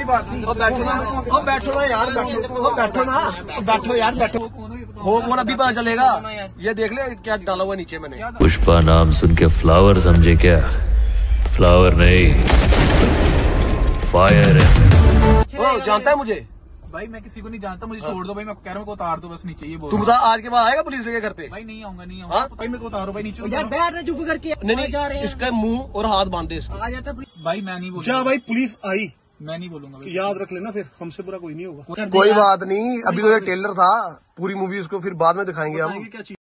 बात नहीं। बैठो ना, बैठो ना यार, बैठो ना, बैठो यार, बैठो। हो कौन अभी पता चलेगा। ये देख ले क्या डाला हुआ नीचे मैंने। पुष्पा नाम सुन के फ्लावर समझे क्या? फ्लावर नहीं, फायर है। ओ जानता है मुझे? भाई मैं किसी को नहीं जानता, मुझे छोड़ दो भाई, मैं कह रहा हूँ को उतार दो बस नीचे। ये बोल तू बता आज के बाद आएगा पुलिस के घर पे? भाई नहीं आऊंगा, नहीं आऊंगा भाई, मेरे को उतारो भाई नीचे। यार बैठ रहे चुप करके। नहीं, इसका मुंह और हाथ बांध दे इसका। आ जाता भाई मैं नहीं बोलूंगा। भाई पुलिस आई, मैं नहीं बोलूंगा। तो याद रख लेना, फिर हमसे बुरा कोई नहीं होगा। कोई बात नहीं, अभी तो ये टेलर था, पूरी मूवी उसको फिर बाद में दिखाएंगे हम। क्या चीज।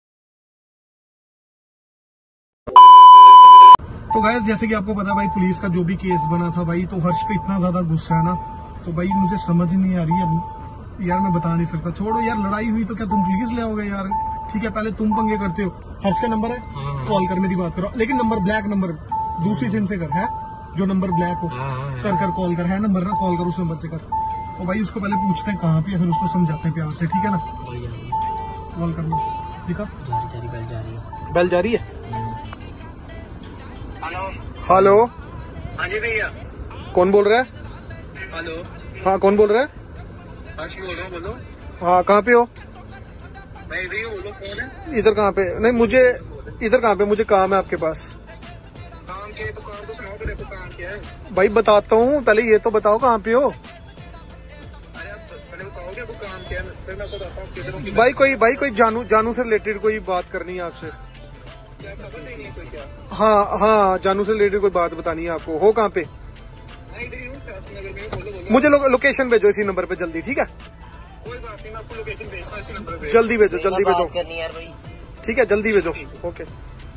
तो गाइस जैसे कि आपको पता भाई पुलिस का जो भी केस बना था भाई, तो हर्ष पे इतना ज्यादा गुस्सा है ना, तो भाई मुझे समझ नहीं आ रही है यार, मैं बता नहीं सकता। छोड़ो यार, लड़ाई हुई तो क्या तुम पुलिस ले आओगे यार? ठीक है, पहले तुम पंगे करते हो। हर्ष का नंबर है, कॉल कर, मेरी बात करो, लेकिन नंबर ब्लैक नंबर दूसरी सिम से कर, है जो नंबर ब्लैक हो, कर कॉल कर, है नंबर ना, कॉल कर उस नंबर से कर। तो भाई उसको पहले पूछते हैं कहाँ पे, फिर उसको समझाते हैं प्यार से, ठीक है ना? कॉल करना, दिखा बेल जा रही है। हेलो, हाँ जी भैया। कौन बोल रहा है? हेलो, हाँ कौन बोल रहा है? हर्ष बोल रहा हूँ, बोलो। हाँ कहाँ पे हो? मैं इधर ही हूँ, बोलो कौन है? इधर कहाँ पे? नहीं मुझे इधर कहाँ पे, मुझे काम है आपके पास। काम के तो काम तो सुनाओ, तेरे को काम क्या है? भाई बताता हूँ, पहले ये तो बताओ कहाँ पे हो? अरे आप पहले बताओगे आपको काम क्या है, फिर मैं बताता हूँ किधर हूँ। भाई कोई जानू से रिलेटेड कोई बात करनी है आपसे। क्या खबर नहीं है कोई क्या? हाँ जानू से रिलेटेड कोई बात बतानी है आपको। हो कहाँ पे? मैं इधर ही हूँ, शास्त्री नगर में, बोलो। मुझे लोकेशन भेजो इसी नंबर पे जल्दी, ठीक है? कोई बात नहीं, मैं आपको लोकेशन भेजता हूँ इसी नंबर पे। जल्दी भेजो, जल्दी भेजो, ठीक है जल्दी भेजो। ओके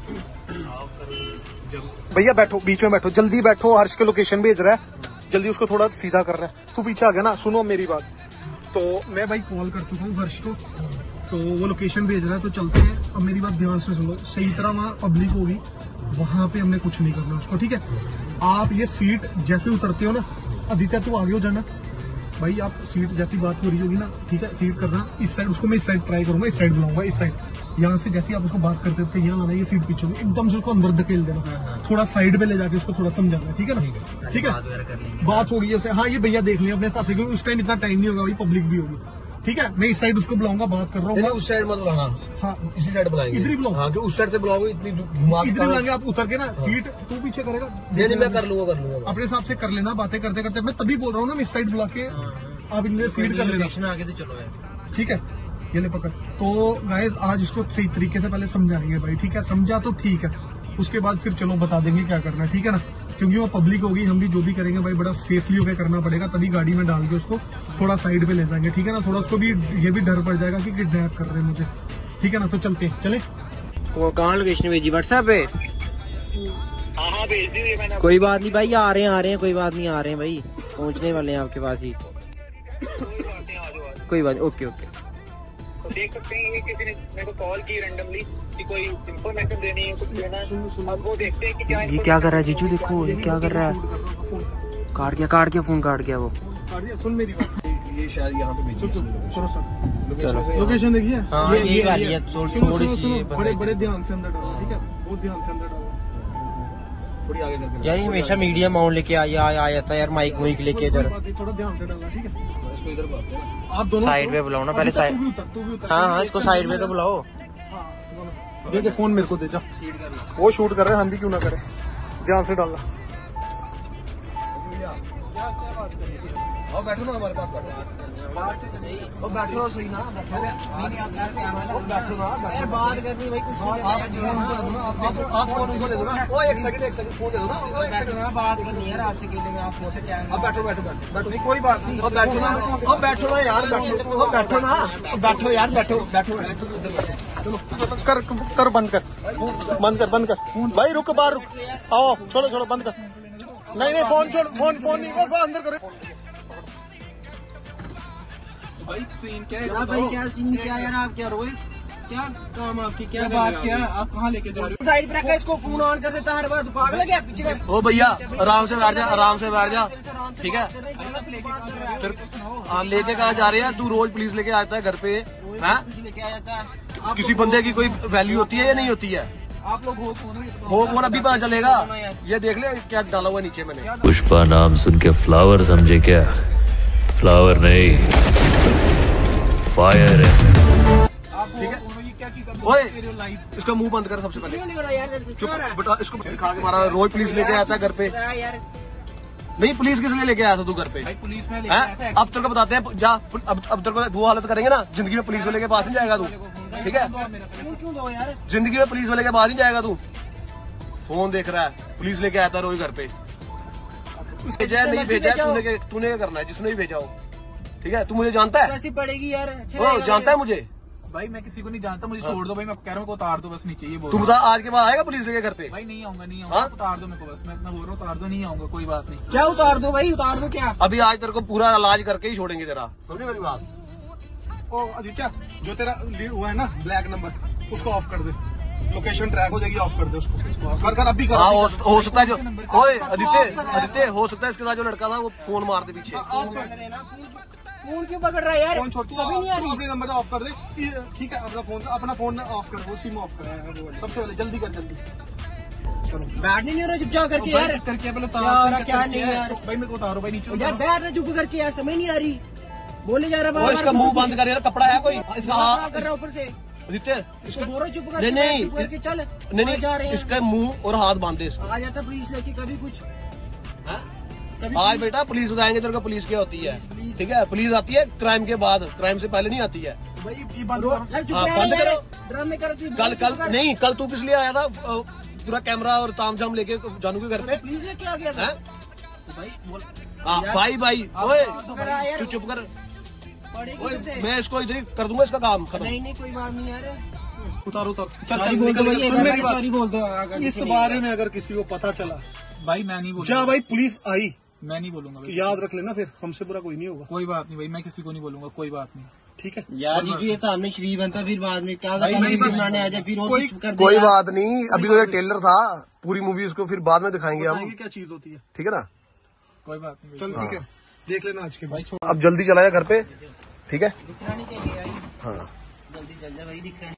भैया बैठो, बीच में बैठो, जल्दी बैठो। हर्ष के लोकेशन भेज रहा है, जल्दी उसको थोड़ा सीधा कर रहा है। तू पीछे आ गया ना, सुनो मेरी बात। तो मैं भाई कॉल कर चुका हूँ हर्ष को, तो वो लोकेशन भेज रहा है, तो चलते हैं। अब मेरी बात ध्यान से सुनो, सही तरह वहाँ पब्लिक होगी, वहां पे हमने कुछ नहीं करना उसको, ठीक है? आप ये सीट जैसे उतरते हो ना, आदित्य तू आगे हो जाना भाई, आप सीट जैसी बात हो रही होगी ना, ठीक है, सीट करना इस साइड, उसको मैं इस साइड ट्राई करूंगा, इस साइड बुलाऊंगा, इस साइड। यहाँ से जैसे आप उसको बात करते थे, यहाँ लाना, ये सीट पीछे होगी, एकदम से उसको अंदर धकेल देना, थोड़ा साइड पे ले जाके उसको थोड़ा समझाना, ठीक है ना? ठीक है, बात हो गई है। हाँ ये भैया देख लिया अपने साथ, क्योंकि उस टाइम इतना टाइम नहीं होगा भाई, पब्लिक भी होगी, ठीक है? मैं इस साइड उसको बुलाऊंगा, बात कर रहा हूँ। उस साइड मत बुलाना, हाँ इसी साइड बुलाएंगे, इधर ही बुलाओ। हाँ, उस साइड से बुलाओगे, इतनी घुमा इधर ही बुलाएंगे। आप उतर के ना, सीट तू पीछे करेगा, मैं कर लूंगा अपने हिसाब से कर लेना, बातें करते करते। मैं तभी बोल रहा हूँ ना, इस साइड बुला के आप इनमें सीट कर लेना, आगे तो चलो यार, ठीक है? ये ले पकड़। तो गाइस आज इसको सही तरीके से पहले समझाएंगे भाई, ठीक है? समझा तो ठीक है, उसके बाद फिर चलो बता देंगे क्या करना है, ठीक है ना? क्योंकि वो पब्लिक होगी, हम भी जो भी करेंगे भाई बड़ा सेफली होकर करना पड़ेगा, तभी गाड़ी में डाल के उसको थोड़ा साइड पे ले जाएंगे, ठीक है ना? थोड़ा उसको भी ये भी डर पड़ जाएगा कि किडनैप कर रहे हैं मुझे, ठीक है ना? तो चलते चले। वो कहाँ लोकेशन भेजी? व्हाट्सएप पे? हाँ भेज दी मैंने। कोई बात नहीं भाई, आ रहे हैं, कोई बात नहीं, आ रहे हैं भाई, पहुंचने वाले हैं आपके पास ही। कोई बात, ओके। तो देख सकते हैं ये किसी ने मेरे को कॉल की रैंडमली कि कोई इन्फॉर्मेशन देनी है, कुछ देना है। अब वो देखते हैं कि क्या ये क्या कर रहा है जीजू, देखो ये क्या कर रहा है। काट गया फोन, काट गया वो। सुन मेरी बात, ये शायद यहाँ पे लोकेशन देखिए, ये वाली है, थोड़ी सी बड़े ध्यान से अंदर डालो, ठीक है? बहुत ध्यान से अंदर डालो, थोड़ी आगे करके। यार हमेशा मीडिया माउंट लेके आ जाता है यार, माइक लेके इधर। थोड़ा ध्यान से डालना, ठीक है? इसको इधर बात है, आप दोनों साइड पे बुलाओ ना पहले, साइड। तू भी उतर। हाँ इसको साइड में तो बुलाओ। दे फोन मेरे को दे जा, वो शूट कर रहे हैं, हम भी क्यों ना करें, ध्यान से डालना। आओ बैठो ना हमारे पास, बैठो बैठो सही ना, बैठो ना, बात करनी भाई, कुछ आप फोन उनको दे दो ना। ओ एक सेकंड फोन दे दो ना, एक सेकंड बात करनी है आपसे के लिए, आप अब बैठो, कोई बात नहीं, बैठो ना यार, बैठो यार, चलो कर बंद कर भाई, रुक बाहर रुक, आओ छोड़ो बंद कर। नहीं फोन छोड़, फोन नहीं, वो अंदर करो भाई। सीन क्या है भाई? क्या सीन क्या है यार? आप क्या रोए? क्या काम आपकी, क्या बात क्या है? आप कहाँ लेके जा रहे हो? साइड पे रखा, इसको फोन ऑन कर देता हर बार, पागल है क्या? पीछे कर। ओ भैया आराम से बैठ जा, ठीक है? फिर लेके कहाँ जा रहे हैं? तू रोज पुलिस लेके आता है घर पे, हैं? लेके आ जाता है। किसी बंदे की कोई वैल्यू होती है या नहीं होती है? आप लोग हो कौन हो कौन अभी पता चलेगा। ये देख ले क्या डाला हुआ नीचे मैंने। पुष्पा नाम सुन के फ्लावर समझे क्या? फ्लावर नहीं, फायर है। ठीक है ये क्या चीज ओए लाइफ इसका मुंह बंद कर सबसे पहले। चुप बेटा, इसको खा के मारा। रोज पुलिस लेके आया था घर पे। नहीं पुलिस किस लिए लेके आया था तू घर पे? भाई पुलिस में हैं? अब तेरे को बताते हैं जा। अब तेरे को वो हालत करेंगे ना, जिंदगी में पुलिस वाले के पास नहीं जाएगा तू। ठीक है, क्यों दो यार? जिंदगी में पुलिस वाले के पास नहीं जाएगा तू। फोन देख रहा है, पुलिस लेके आया था रोज घर पे। भेजा नहीं भेजा, तूने क्या करना है? जिसने भी भेजा हो। ठीक है, तू मुझे जानता है? कैसी पड़ेगी यार? ओ जानता है मुझे? भाई मैं किसी को नहीं जानता, मुझे छोड़ दो भाई, मैं कह रहा हूँ उतार दो बस नीचे, ये बोल तू बता आज के बाद आएगा पुलिस लेके घर पे? भाई नहीं आऊंगा, नहीं हाँ? आऊंगा, उतार दो मेरे को बस, मैं इतना बोल रहा हूँ, उतार दो, नहीं आऊंगा, कोई बात नहीं। क्या उतार दो भाई? उतार दो क्या? अभी आज तेरे को पूरा इलाज करके ही छोड़ेंगे तेरा। समझे मेरी बात? ओ आदित्य, जो तेरा हुआ है ना ब्लैक नंबर, उसको ऑफ कर दे। लोकेशन ट्रैक हो जाएगी, ऑफ कर दे उसको। कर अभी कर। हाँ हो सकता है जो ओए आदित्य हो सकता है इसके साथ जो लड़का था वो फोन मार दे पीछे। ऑफ कर दे। फोन क्यों पकड़ रहा है यार? फोन छोड़, तू अभी नहीं आ रही। अपने नंबर ऑफ कर दे। ठीक है, अपना फोन ऑफ कर, वो सिम ऑफ कर सबसे पहले। जल्दी कर, जल्दी बैठ नहीं हो रहा चुप जा करके यार। करके पहले यार क्या नहीं यार भाई मेरे को उतारो भाई नीचे यार, बैठ रहा चुप करके यार, समझ नहीं आ रही। बोले जा रहा वो इसका मुंह बंद कर यार। कपड़ा है कोई इसका? हाँ कर रहा ऊपर से। आदित्य इसको बोलो चुप कर। नहीं, चुप करके चल। नहीं जा रहे हैं। इसका मुंह और हाथ बांधे इसका। आ जाता पुलिस लेके कभी कुछ। आज बेटा पुलिस बताएंगे तेरे को पुलिस क्या होती है। ठीक है, पुलिस आती है क्राइम के बाद, क्राइम से पहले नहीं आती है। भाई ये बंद रो- करो। यार चुप हाँ, रह बंद यार। करो। ड्रामे करती कल नहीं, कल तू किस लिए आया था? पूरा कैमरा और तामझाम लेके जानू के घर पे। पुलिस लेके आ गया था हैं? भाई बोल हाँ, भाई ओए कर रहा है यार। तू चुप कर। पड़ेगी ओए, तुझसे। मैं इसको इधर ही कर दूंगा इसका काम खत्म। नहीं कोई बात नहीं यार। उतारो। चल सॉरी बोल दो भाई, एक सुन मेरी बार बात। सॉरी बोल दो अगर इस किसी ने- बारे में अगर किसी को पता चला, भाई मैं नहीं बोलूंगा, जा भाई पुलिस आई, मैं नहीं बोलूंगा भाई, याद रख लेना, फिर हमसे बुरा कोई नहीं होगा। कोई बात नहीं भाई, मैं किसी को नहीं बोलूंगा, कोई बात नहीं। ठीक है यार ये सामने श्री बनता, फिर बाद में क्या भाई, नहीं, बस बनाने आ जाए, फिर और कोई- कुछ कर दे कोई यार। बात नहीं, अभी तो ये टेलर था। पूरी मूवी उसको फिर बाद में दिखाएंगे हम। बताएंगे क्या चीज होती है। ठीक है ना? कोई बात नहीं चल ठीक है, देख लेना आज के भाई, बाद। छोड़। अब जल्दी चला जा घर पे। ठीक है, दिखना नहीं चाहिए यार। हाँ जल्दी चल जा भाई, दिख रहा है।